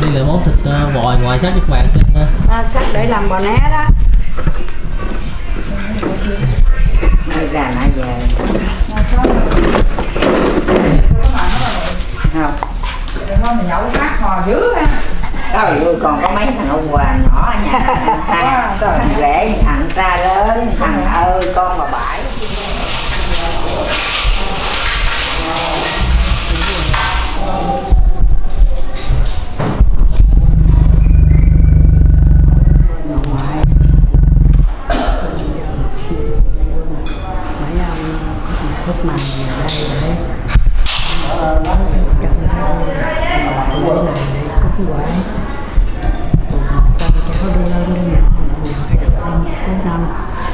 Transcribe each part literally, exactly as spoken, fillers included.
đây là món thịt uh, vòi ngoài sắt các bạn. À, sắt để làm bò né đó. Đây ra nãy giờ không thôi mình nhậu hát hò dữ ha. trời ơi, còn có mấy thằng ông Hòa nhỏ ở nhà, thằng, thằng rể, thằng cha lớn, thằng ơi con bà bãi. Thuốc màng ở đây để cúng quậy, con cháu đưa lên đưa nhỏ nhỏ hay được ăn cuối năm,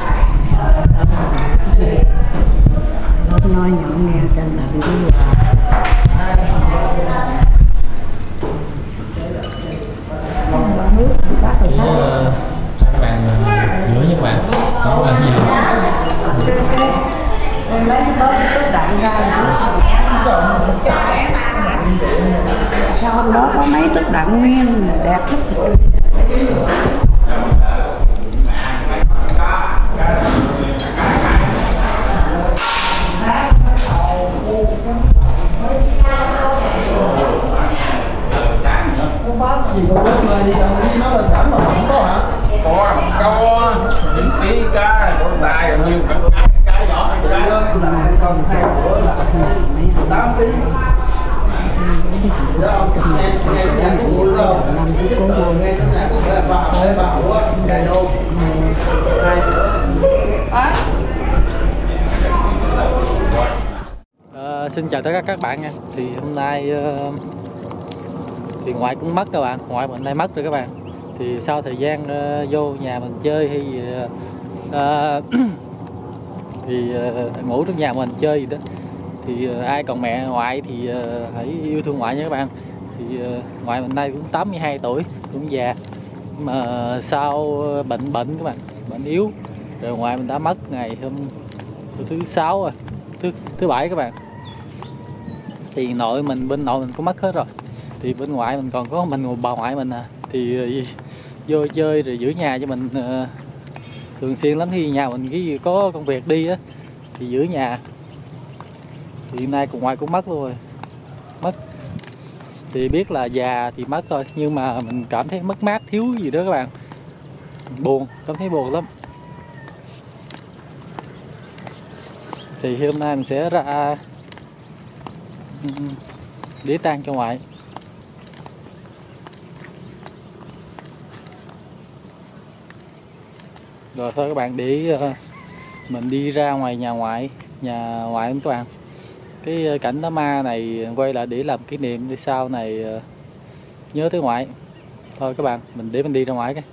nói nhỏ nghe trên tận cái nước các bạn giữa các bạn có bạn gì lấy cái bớt cái đạn ra sao hôm đó có mấy tức đạn nguyên đẹp lắm. gì con bớt lên đi xong đi nó lên cảnh mà không có hả? Có, có những ký cá con tài là nhiều cái nhỏ cái lớn là con hai bữa là tám ký. Đó, nghe nghe cái nhà của vui đâu, cái từ nghe cái nhà của bà ơi bà hậu á, ngày đô, hai bữa. À, xin chào tất cả các bạn nha. Thì hôm nay uh, thì ngoại cũng mất các bạn, ngoại mình nay mất rồi các bạn. Thì sau thời gian uh, vô nhà mình chơi hay gì uh, thì uh, ngủ trong nhà mình chơi gì đó thì uh, ai còn mẹ ngoại thì uh, hãy yêu thương ngoại nha các bạn. Thì uh, ngoại mình nay cũng tám mươi hai tuổi, cũng già mà sau bệnh bệnh các bạn, bệnh yếu rồi ngoại mình đã mất ngày hôm thứ sáu rồi, thứ thứ bảy các bạn. Thì nội mình bên nội mình cũng mất hết rồi, thì bên ngoại mình còn có mình bà ngoại mình à, thì uh, vô chơi rồi giữ nhà cho mình uh, thường xuyên lắm. Khi nhà mình cái có công việc đi á thì giữ nhà. Thì hôm nay cùng ngoại cũng mất luôn rồi, mất thì biết là già thì mất thôi, nhưng mà mình cảm thấy mất mát thiếu gì đó các bạn, buồn, cảm thấy buồn lắm. Thì hôm nay mình sẽ ra để tang cho ngoại. Rồi thôi các bạn, để uh, mình đi ra ngoài nhà ngoại, nhà ngoại các bạn. Cái cảnh đám ma này quay lại để làm kỷ niệm để sau này uh, nhớ tới ngoại. Thôi các bạn, mình để mình đi ra ngoài cái.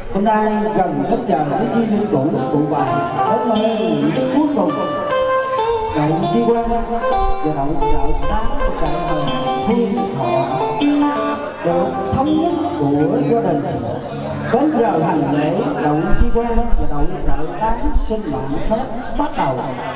Hôm nay gần hết giờ với chi linh cụ cụ bà đến nơi cuối cùng đậu chi quan và đậu đậu tám trại hồng Phương Thọ được thống nhất của gia đình. Đến giờ hành lễ đậu chi quan và đậu đậu tám sinh mạng phép bắt đầu.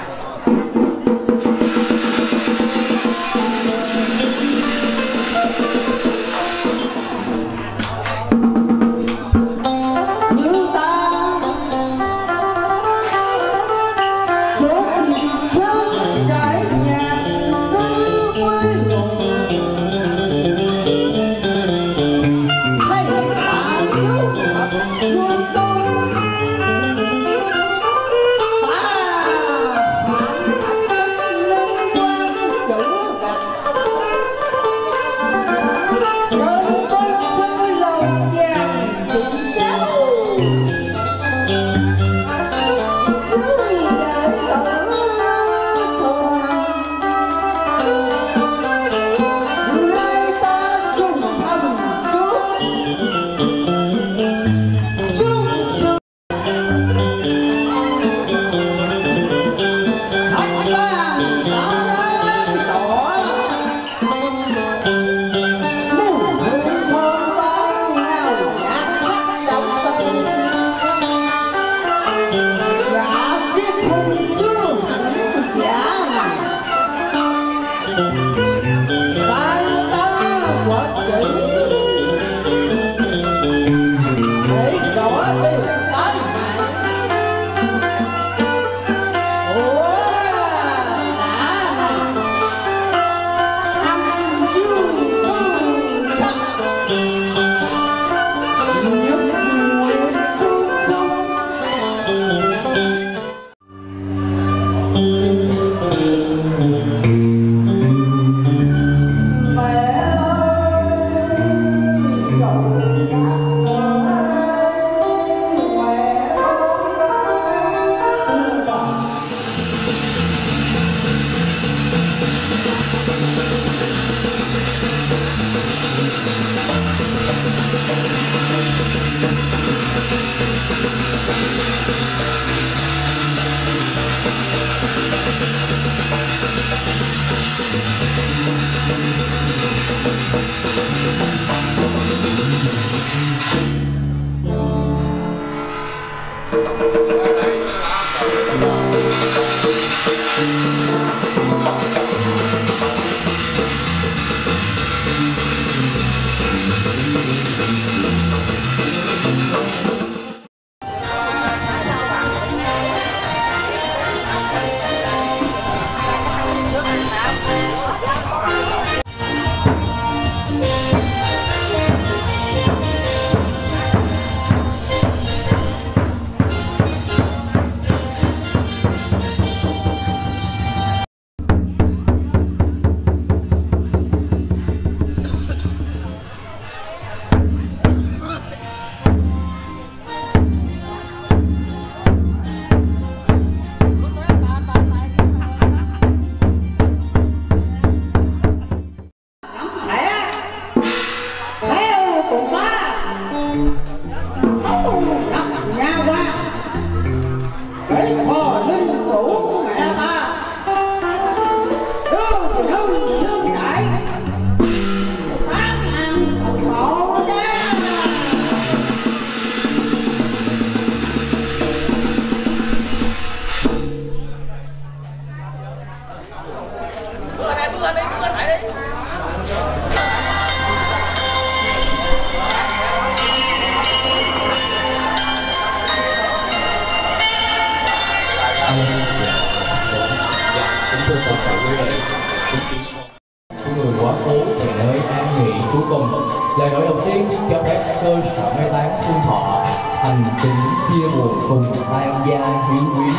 Người quá cố về nơi an nghỉ cuối cùng. Lời nói đầu tiên cho phép cơ sở mai táng Phương Thọ thành kính chia buồn cùng tan gia hiếu quý.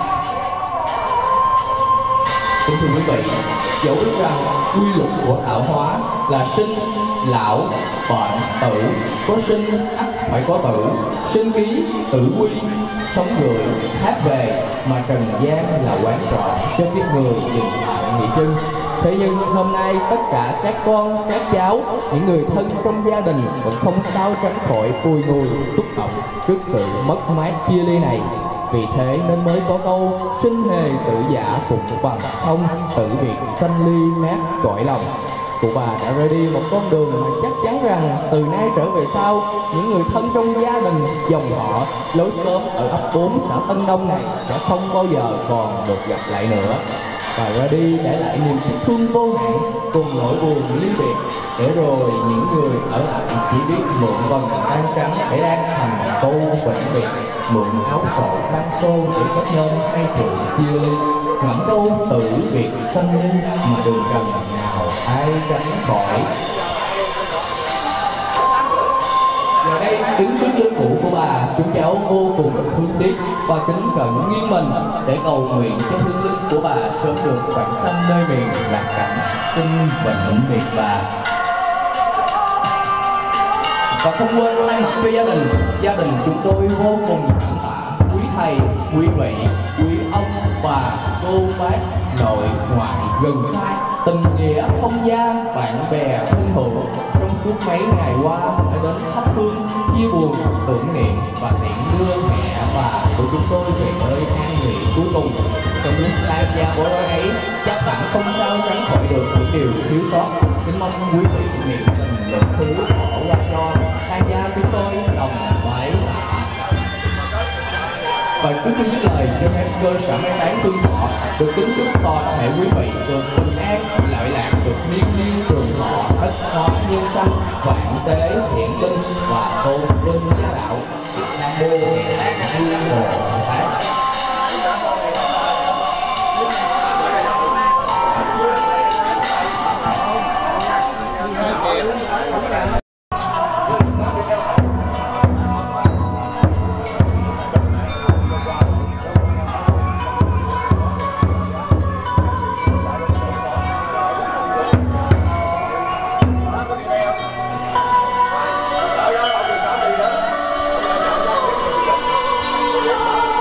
Kính thưa quý vị, dẫu biết rằng quy luật của tạo hóa là sinh, lão, bệnh, tử, có sinh ắt phải có tử, sinh ký, tử quy, sống người hát về, mà trần gian là quán trọ cho biết người dừng lại nghỉ chân. Thế nhưng hôm nay tất cả các con, các cháu, những người thân trong gia đình vẫn không sao tránh khỏi bùi ngùi, xúc động trước sự mất mát chia ly này. Vì thế nên mới có câu sinh hề tử giả cùng bằng thông, tử biệt sanh ly nát cõi lòng. Cụ bà đã rời đi một con đường mà chắc chắn rằng từ nay trở về sau, những người thân trong gia đình, dòng họ, lối xóm ở ấp bốn xã Tân Đông này sẽ không bao giờ còn được gặp lại nữa. Và ra đi để lại niềm tiếc thương vô hạn cùng nỗi buồn ly biệt, để rồi những người ở lại chỉ biết mượn vầng trăng trắng để đang thành câu vĩnh biệt, mượn áo sổ ban xô để kết nhân hay chuyện chia ly, ngẫm câu tử biệt sanh ly mà đường gần nào ai tránh khỏi. Giờ đây đứng trước linh cữu của bà, chúng cháu vô cùng thương tiếc và kính cẩn nghiêng mình để cầu nguyện cho hương linh của bà sớm được vãng sanh nơi miền lạc cảnh sinh vĩnh biệt bà. Và không quên thay mặt cho gia đình, gia đình chúng tôi vô cùng cảm tạ quý thầy, quý vị, quý ông, bà, cô, bác, nội, ngoại, gần xa, tình nghĩa không gia, bạn bè thân hữu trong suốt mấy ngày qua đã đến thắp hương, chia buồn, tưởng niệm và tiễn đưa mẹ bà của chúng tôi về nơi an nghỉ cuối cùng. Trong lúc lai gia bố đói ấy, chắc hẳn không sao tránh khỏi được những điều thiếu sót. Kính mong quý vị niệm tình lượng thứ bỏ qua cho lai gia chúng tôi đồng mãi. Và trước khi dứt lời, cho phép cơ sở mai táng Hương Thọ được kính chúc toàn thể quý vị được bình an, lợi lạc, được niên niên trường thọ, ất hóa nhân sanh, vạn tế thiện linh và tôn vinh gia đạo. Nam mô Bồ Tát Hương Bồ Tát. Hãy subscribe cho kênh Ghiền Mì Gõ để không bỏ lỡ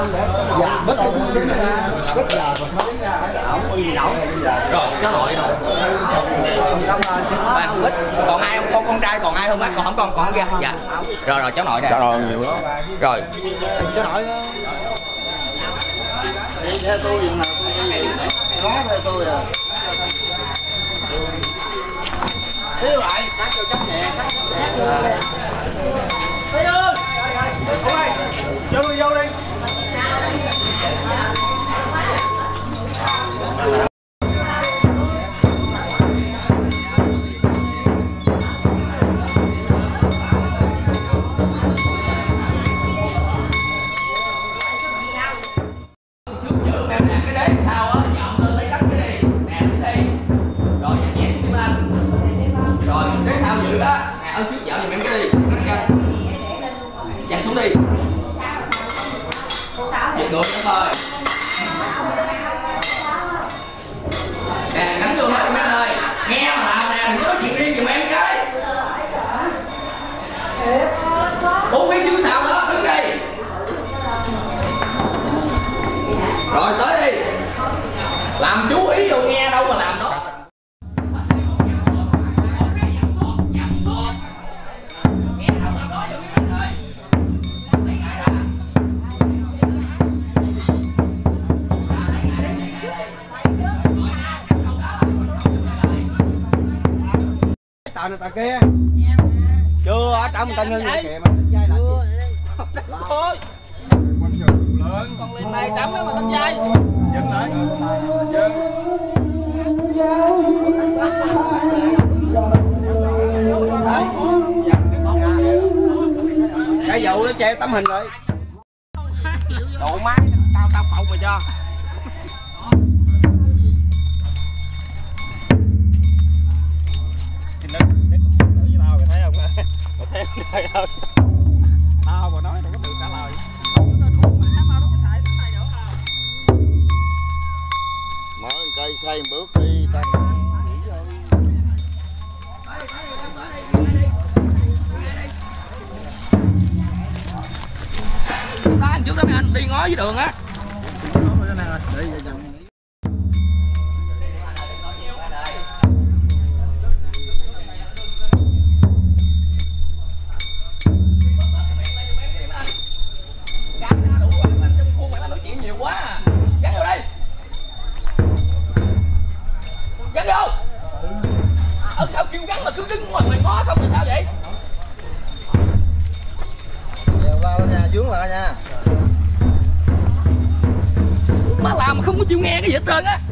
Rồi, cháu nội rồi. Còn ai không? Con con trai còn ai không bác? Còn không con còn ra. Dạ. Rồi rồi cháu nội nè. Rồi nhiều đó. Rồi. Cháu nội đi theo tôi vậy nào nói theo tôi à. Thế lại cắt cho chắc nhẹ cắt nhẹ. Thế ơi. Ôi, vô vô đi. Dành xuống đi. Giật ngược nữa thôi. Nè, đánh vô hết em ơi. Nghe mà làm nè, đừng có nói chuyện riêng giùm em cái. Bốn miếng chứ sao đó, đứng đi. Rồi tới đi. Làm chú ý vô nghe đâu mà làm đó. Tao này tao kia chưa ở trong tao ngưng vậy kìa mà thôi con lên này trắng đó mà lên dây dừng lại dừng cái dầu nó che tấm hình rồi độ máy tao tao phậu mày cho tao mà nói đâu có được trả lời mở cây xây bước đi tao nghỉ rồi đó anh trước đó mấy anh đi ngó với đường á. Sao kêu gắn mà cứ đứng ngoài mày ngó không là sao vậy? Dèo vào nha, vướng lại nha. Má làm mà không có chịu nghe cái gì hết trơn á.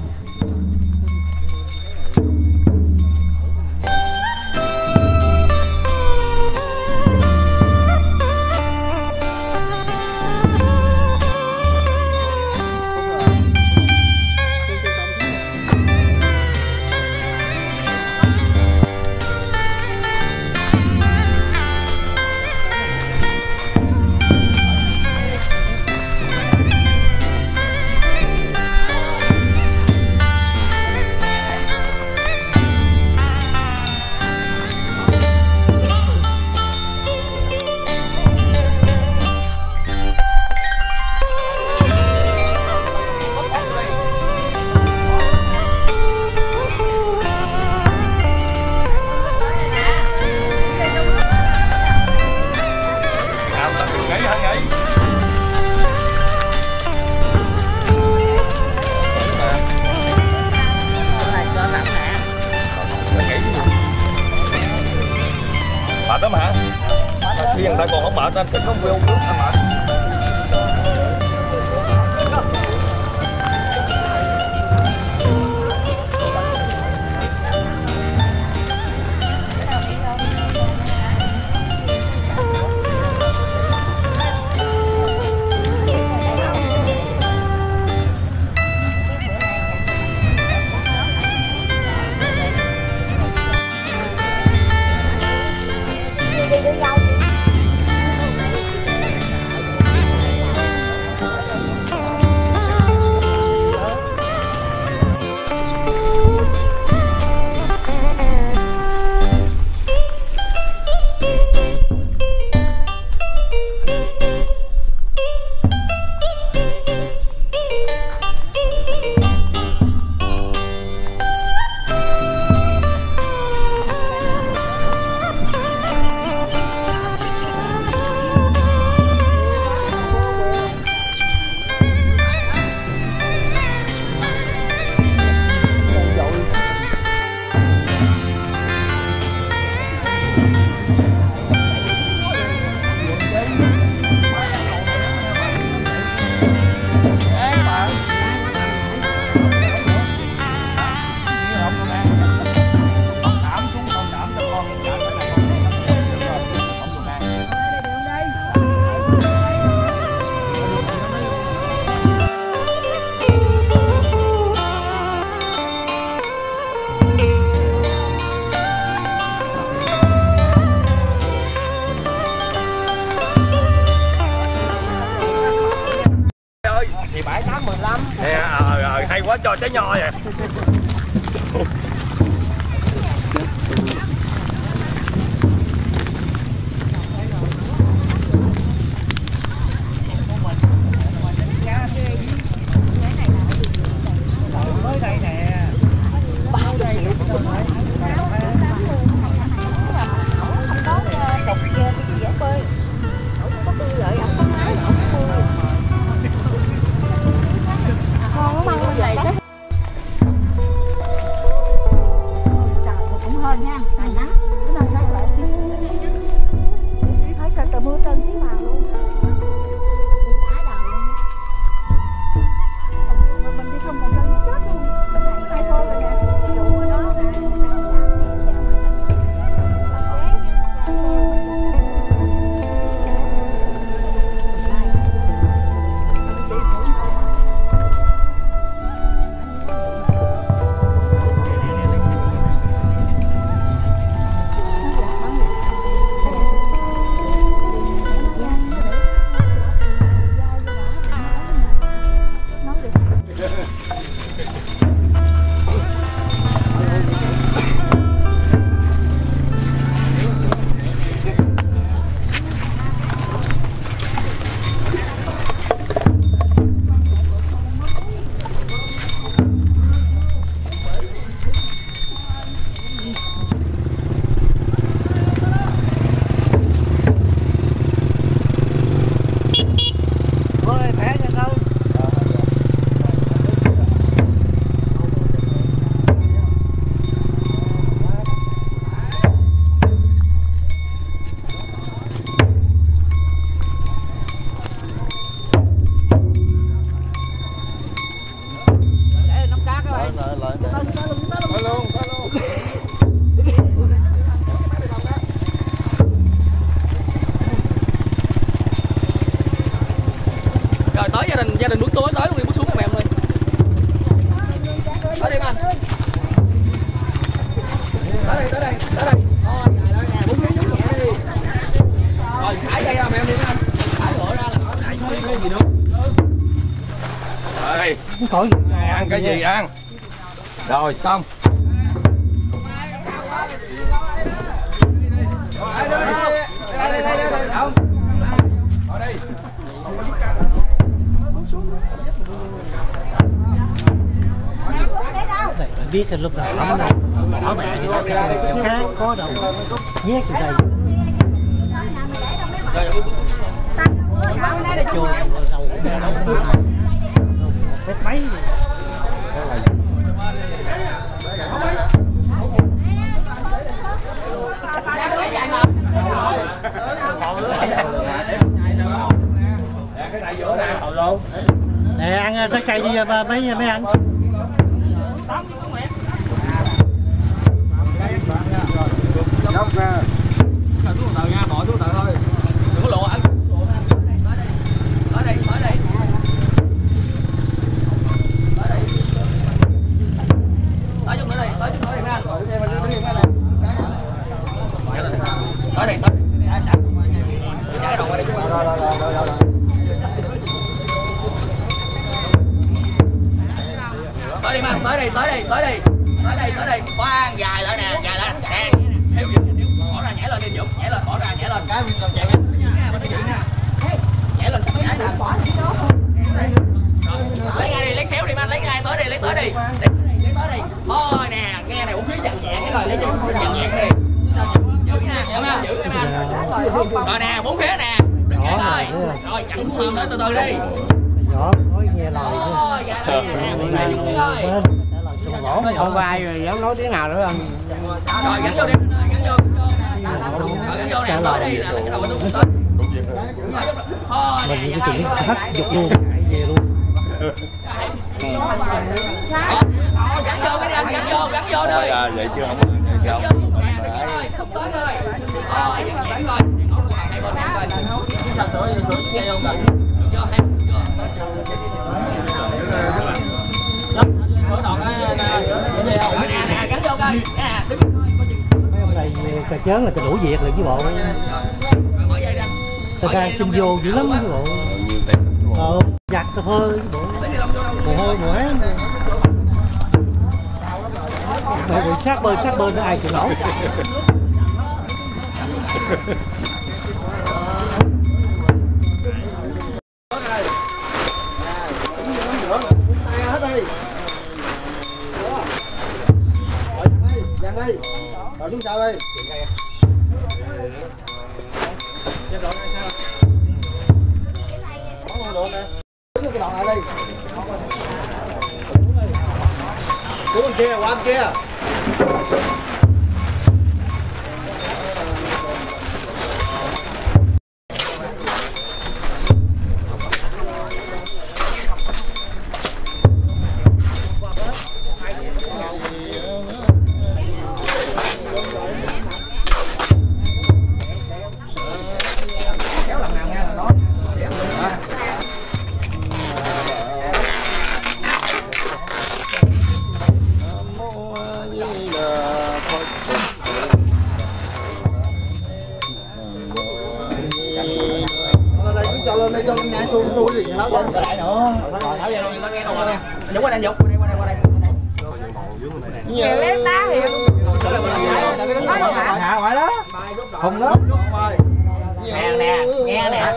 Mệt lắm hả? Khi người ta còn không mệt anh sẽ không vô nước anh mệt. Hay quá, cho trái nho vậy. Ăn cái gì ăn. Rồi xong. Biết cái lúc nào lắm rồi. Ở mẹ thì nó khác có đâu. Nhét thì dày. Chua đầu mét mấy. Nè ăn trái cây đi mấy mấy anh. Dốc ra. Thằng xuống tờ nha, bỏ xuống tờ thôi. Đừng có lộ anh. Tới đây, tới đây. Tới đây. Tới chút nữa đây, tới chút nữa đây nha. Tới đây, tới đây. Cái đầu qua đây. Rồi rồi rồi rồi. Tới đi mang, tới đây, tới đây, tới đây. Tới đây, tới đây. Khoan dài lại nè, dài lại. Nè. Thiếu Dũng, thiếu bỏ ra nhảy lên đi Dũng, nhảy lên, bỏ ra nhảy lên. Cái mình còn chạy nha, bên đó Dũng nha. Nhảy lên sắp nhảy nè. Lấy ngay đi, lấy xéo đi man, lấy ngay tới đi, lấy tới đi. Lấy tới đi, lấy tới đi. Thôi nè, nghe này uống khí dằn nhẹ cái rồi lấy Dũng, dằn nhẹ đi. Giữ nha, giữ nha, giữ nha man. Rồi nè, bốn phía nè. Đừng nhảy lời. Rồi chặn xuống hòm tới từ từ đi. Nhỏ nói nghe lời. Thôi, gà đây nè, bốn phía Dũng ơi. Không vai rồi dám nói tiếng nào nữa không? Rồi gắn vô đi, gắn vô, rồi gắn vô nè, tới đi là cái đầu tôi tới. Thôi nè, mình cái chuyện thách dục luôn, về luôn. Gắn vô cái đi anh, gắn vô, gắn vô đi. À, vậy chứ không vậy không. Không tới thôi. Ờ, vậy mà phải coi. Hai bên coi. Sạch rồi, sửa xe không cần. Được chưa? Hai được chưa? Rồi nè, nè, gắn vô coi. Nè, đứng coi coi chừng. Mấy ông này cà chớn là cà đủ việc rồi chứ bộ. Rồi mở dây ra. Ta đang xin vô dữ lắm chứ bộ. Ờ, giặt thôi bộ. Mồ hôi mồ hế. Mày bị sát bên sát bên nó ai chịu nổi. Rồi xuống sao đi. Cái đoạn này đi. Xuống bên kia, qua bên kia. Cho lên đây cho lên nhà xuống xuống gì tháo lên lại nữa. Rồi tháo ra luôn, nó nghe đâu nè. Dũng qua đây, Dũng qua đây, qua đây, qua đây. Nhiều cái đá thì hạ ngoại đó. Không đó. Nè nè, nghe nè.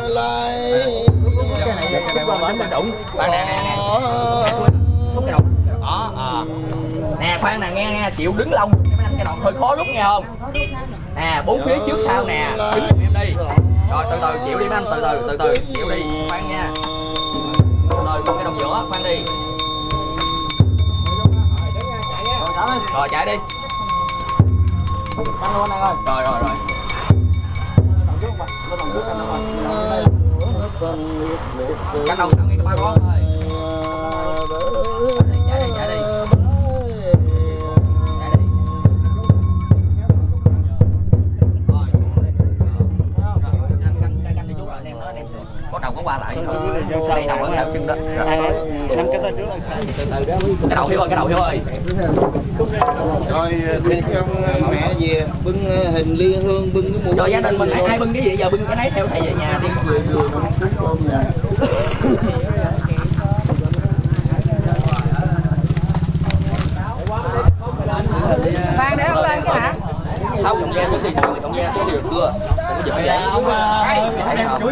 Cái này cái đụng. Bạn nè nè nè. Cái đầu. Đó, ờ. Nè khoan nè, nghe nghe, chịu đứng lông cái mấy anh cái đầu hơi khó rút nghe không? Nè, bốn phía trước sau nè, đứng giùm em đi. Rồi từ từ chịu đi mấy anh, từ từ từ từ chịu đi, khoan nha. Từ từ cái đồng giữa, khoan đi. Rồi chạy đi. Rồi rồi rồi. Cắt đầu sang cái ba con thôi. Chạy đi, chạy đi. Có đầu có qua lại thôi. Đây đầu ở sau chân đó. Năm cái tên trước là cái đầu Hiếu ơi, cái đầu Hiếu ơi. Rồi thì con mẹ về bưng hình liên hương, bưng cái muỗng. Rồi gia đình mình ai, ai bưng cái gì giờ bưng cái nấy theo thầy về nhà đi. Khoan để ông lên cái hả? Tháo cọng da xuống đi, tháo cọng da xuống đi được cưa. Đừng có giật vậy. Thấy không?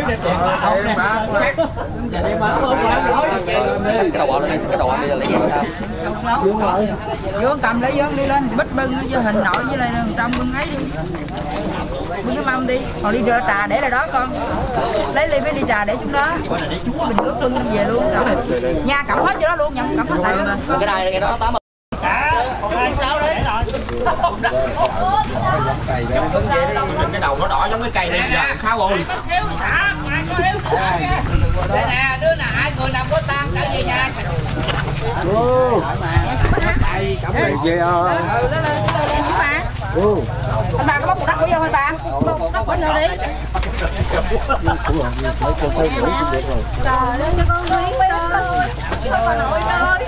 Xách cái đầu bò lên đi, xách cái đầu bò đi là lấy dép sao? Dương cầm lấy Dương đi lên, bích bưng với hình nội với lại trong bưng ấy đi. Bưng cái mâm đi, còn ly trà để lại đó con. Lấy ly với ly trà để xuống đó. Bình nước bưng về luôn. Nha cầm hết cho đó luôn, nhận cầm hết tại lên. Cái này cái đó tám mươi. Còn hai sáu đấy. Bưng về đi, cái đầu nó đỏ giống cái cây này giờ sao rồi? Đây nè, đứa nào hai người nào có tan trở về nhà. Cảm ơn chị ơi. Ừ, lên lên, lên lên chú ba. Anh ba có bóc một đất của nhau hả ta? Bóc một đất của nhau đi. Trời ơi, cho con Nguyễn ơi. Cho con nội ơi.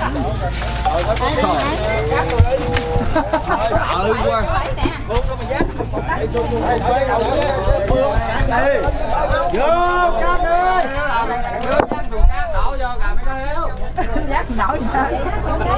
Trời quá. Vô cắt đi. Đổ vô gà mấy cái Hiếu. Giác nổi.